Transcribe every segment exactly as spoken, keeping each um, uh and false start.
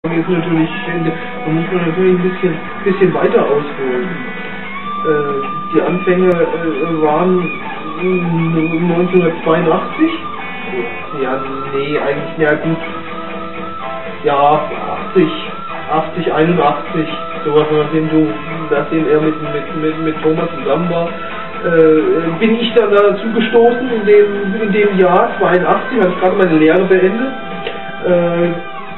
Jetzt natürlich, da muss man natürlich ein bisschen, bisschen weiter ausholen. Äh, die Anfänge äh, waren neunzehnhundertzweiundachtzig. Ja, nee, eigentlich, ja gut. Ja, achtzig, achtzig, einundachtzig, sowas, nachdem du, nachdem er mit, mit, mit, mit Thomas zusammen war, äh, bin ich dann dazu gestoßen, in dem, in dem Jahr zweiundachtzig, hatte ich gerade meine Lehre beendet. Äh,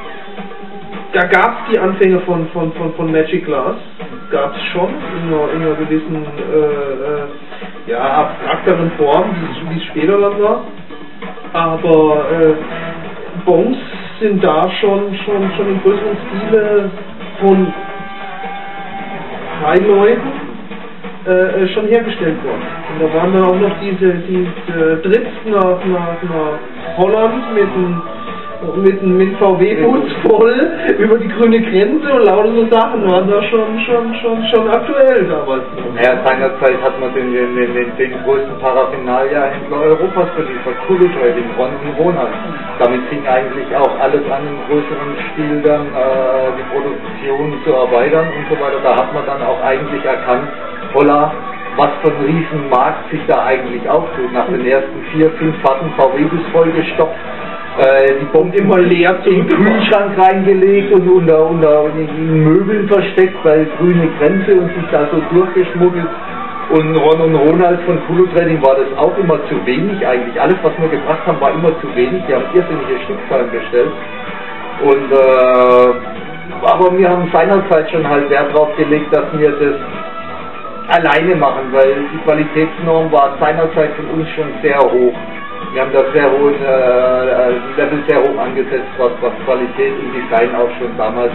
Da gab es die Anfänge von, von, von, von Magic Glass, gab es schon in einer, in einer gewissen äh, äh, ja, abstrakteren Form, wie es später dann war. Aber äh, Bongs sind da schon, schon, schon im größeren Stile von drei Leuten äh, schon hergestellt worden. Und da waren dann auch noch diese, diese Trips nach, nach, nach Holland mit einem mit mit V W-Bus voll über die grüne Grenze und lauter so Sachen waren da schon schon schon schon aktuell damals. Ja, seinerzeit hat man den, den, den, den größten Paraphernalia-Händler Europas geliefert, Kulu Trading, Ron und Ronald. Damit fing eigentlich auch alles an, im größeren Stil dann äh, die Produktion zu erweitern und so weiter. Da hat man dann auch eigentlich erkannt, holla, was für ein Riesenmarkt sich da eigentlich auftut. Nach den ersten vier, fünf Fahrten V W-Bus vollgestopft. Äh, die Bombe immer leer in den Kühlschrank reingelegt und unter, unter in Möbeln versteckt, weil grüne Grenze und sich da so durchgeschmuggelt. Und Ron und Ronald von Kulu Trading war das auch immer zu wenig eigentlich. Alles, was wir gebracht haben, war immer zu wenig. Die haben irrsinnige Stückzahlen bestellt. Und äh, aber wir haben seinerzeit schon halt Wert drauf gelegt, dass wir das alleine machen, weil die Qualitätsnorm war seinerzeit von uns schon sehr hoch. Wir haben das sehr hohen äh, Level sehr hoch angesetzt, was, was Qualität und Design auch schon damals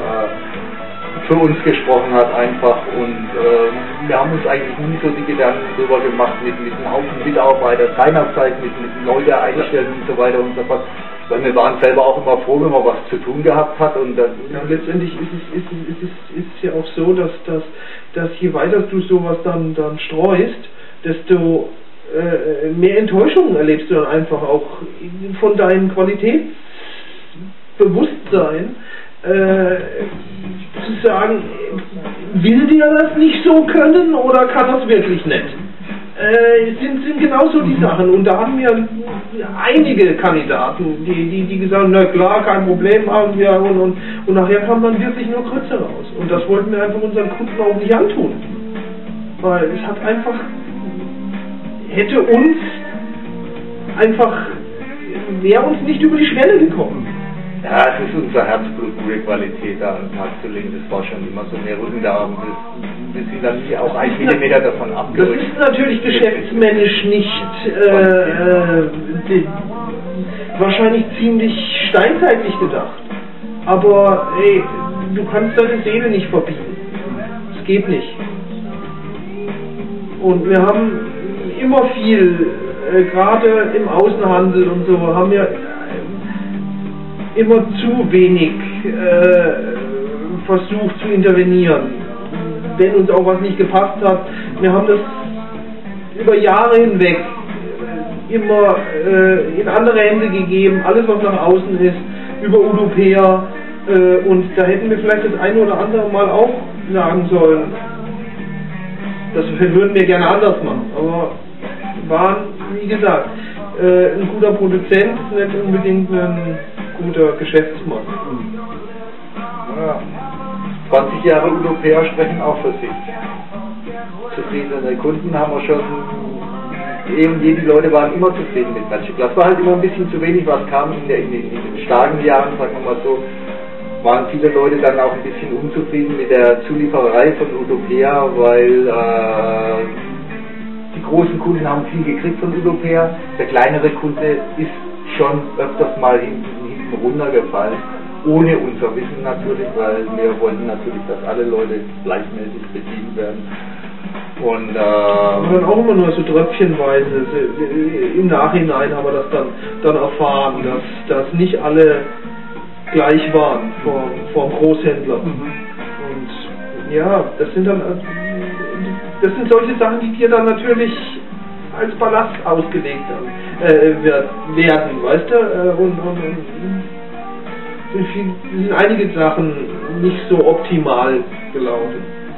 äh, für uns gesprochen hat einfach. Und äh, wir haben uns eigentlich nie so die Gedanken darüber gemacht mit, mit einem Haufen Mitarbeiter seinerzeit, mit, mit Leute einstellen und so weiter und so fort. Weil wir waren selber auch immer froh, wenn man was zu tun gehabt hat. Und dann ja, letztendlich ist es, ist, es, ist, es, ist es ja auch so, dass, dass, dass je weiter du sowas dann, dann streust, desto äh, mehr Enttäuschungen erlebst du dann einfach auch von deinem Qualitätsbewusstsein. Äh, zu sagen, will der das nicht so können oder kann das wirklich nicht? Äh, sind, sind genauso die Sachen, und da haben wir einige Kandidaten, die, die, die gesagt haben, na klar, kein Problem haben wir, und, und, und nachher kam dann wirklich nur Krütze raus, und das wollten wir einfach unseren Kunden auch nicht antun, weil es hat einfach, hätte uns einfach, wäre uns nicht über die Schwelle gekommen. Ja, es ist unser Herzblut, gute Qualität da an den Tag zu legen. Das war schon immer so. Wir rücken da wir sind dann nie auch ein Millimeter davon abgerückt. Das ist natürlich geschäftsmännisch nicht äh, die, wahrscheinlich ziemlich steinzeitlich gedacht. Aber ey, du kannst deine Seele nicht verbieten. Es geht nicht. Und wir haben immer viel, äh, gerade im Außenhandel und so, haben wir immer zu wenig äh, versucht zu intervenieren, wenn uns auch was nicht gepasst hat. Wir haben das über Jahre hinweg immer äh, in andere Hände gegeben, alles was nach außen ist, über Europäer, äh, und da hätten wir vielleicht das eine oder andere Mal auch sagen sollen, das würden wir gerne anders machen, aber waren, wie gesagt, äh, ein guter Produzent, nicht unbedingt ein guter Geschäftsmann. Ja. zwanzig Jahre Europäer sprechen auch für sich. Zufriedene Kunden haben wir schon, eh und je, die Leute waren immer zufrieden mit Magic Glass. War halt immer ein bisschen zu wenig, was kam in, der, in, den, in den starken Jahren, sagen wir mal so, waren viele Leute dann auch ein bisschen unzufrieden mit der Zuliefererei von Europäer, weil äh, die großen Kunden haben viel gekriegt von Europäer, der kleinere Kunde ist schon öfters mal hinten, hinten runtergefallen, ohne unser Wissen natürlich, weil wir wollten natürlich, dass alle Leute gleichmäßig bedient werden. Und, äh, und dann auch immer nur so tröpfchenweise, im Nachhinein haben wir das dann, dann erfahren, dass, dass nicht alle gleich waren vor, vor dem Großhändler. Mhm. Und ja, das sind dann, das sind solche Sachen, die dir dann natürlich als Ballast ausgelegt haben, äh, werden, weißt du, und, und, und sind, viel, sind einige Sachen nicht so optimal gelaufen.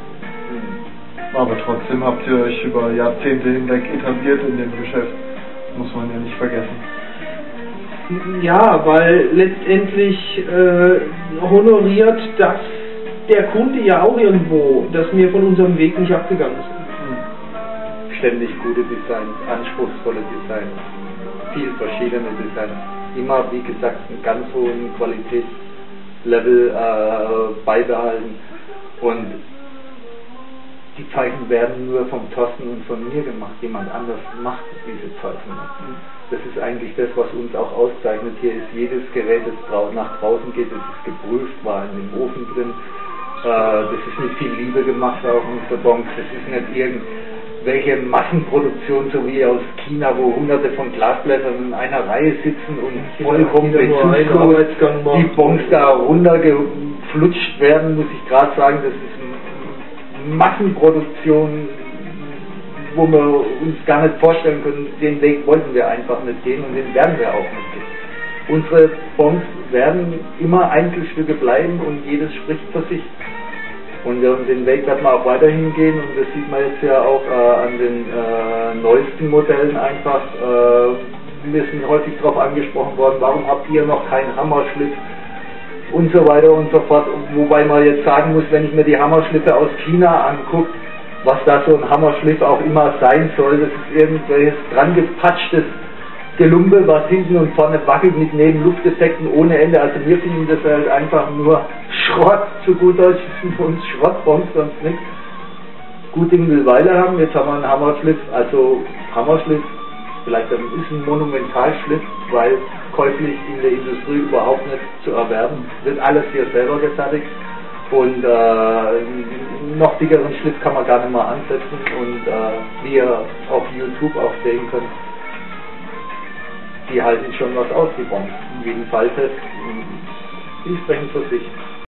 Aber trotzdem habt ihr euch über Jahrzehnte hinweg etabliert in dem Geschäft. Muss man ja nicht vergessen. Ja, weil letztendlich äh, honoriert das der Kunde ja auch irgendwo, dass wir von unserem Weg nicht abgegangen sind. Ständig gute Designs, anspruchsvolle Designs, viel verschiedene Designs. Immer, wie gesagt, einen ganz hohen Qualitätslevel äh, beibehalten. Und die Zeichen werden nur vom Thorsten und von mir gemacht. Jemand anders macht diese Zeichen nicht. Das ist eigentlich das, was uns auch auszeichnet. Hier ist jedes Gerät, das nach draußen geht, das ist geprüft, war in dem Ofen drin. Äh, das ist mit viel Liebe gemacht, auch unsere Bons. Das ist nicht irgendwelche Massenproduktion, so wie aus China, wo hunderte von Glasblättern in einer Reihe sitzen und vollkommen bezuschauert die Bons da runtergeflutscht werden, muss ich gerade sagen. Das ist Massenproduktion, wo wir uns gar nicht vorstellen können, den Weg wollten wir einfach nicht gehen und den werden wir auch nicht gehen. Unsere Bons werden immer Einzelstücke bleiben und jedes spricht für sich. Und den Weg werden wir auch weiterhin gehen und das sieht man jetzt ja auch äh, an den äh, neuesten Modellen einfach. Äh, wir sind häufig darauf angesprochen worden, warum habt ihr noch keinen Hammerschliff und so weiter und so fort, wobei man jetzt sagen muss, wenn ich mir die Hammerschliffe aus China angucke, was da so ein Hammerschliff auch immer sein soll, das ist irgendwelches dran gepatschtes Gelumpe, was hinten und vorne wackelt mit Nebenlufteffekten ohne Ende. Also wir finden das halt einfach nur Schrott, zu gut Deutsch sind für uns Schrottbons, sonst nichts. Gut Ding will Weile haben, jetzt haben wir einen Hammerschliff, also Hammerschliff, vielleicht ist ein Monumentalschliff, weil käuflich in der Industrie überhaupt nicht zu erwerben, wird alles hier selber gefertigt und äh, noch dickeren Schliff kann man gar nicht mehr ansetzen und äh, wie ihr auf YouTube auch sehen könnt, die halten schon was aus, die Bons. Wie ein Falltest, die sprechen für sich.